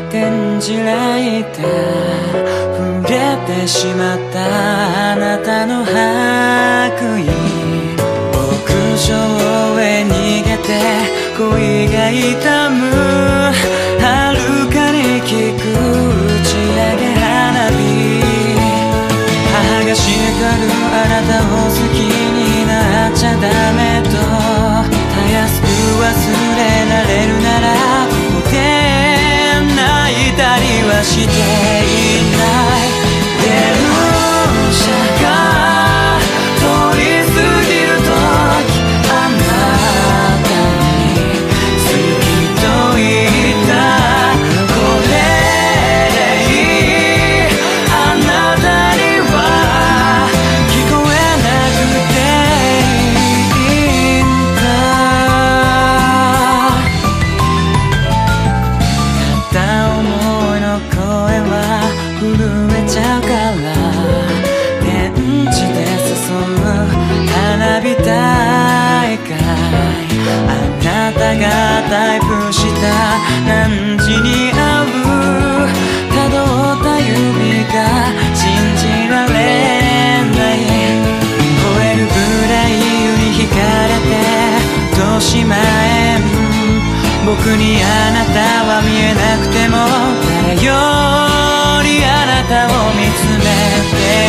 転じらいた触れてしまったあなたの白衣、屋上へ逃げて恋が痛む、遥かに聞く打ち上げ花火、母が叱るあなたを好きになっちゃダメと、たやすく忘れられるならもう泣いたりはしていない。電車が通り過ぎるとき、あなたに好きと言ったこれでいい、あなたには聞こえなくていいんだ。片思いの声は震えちゃうから、電池で誘う花火大会、あなたがタイプした何時に会う、たどった指が信じられない、超えるぐらいに惹かれてとしまえん、僕にあなたは見えなくても誰よりあなたを見つめて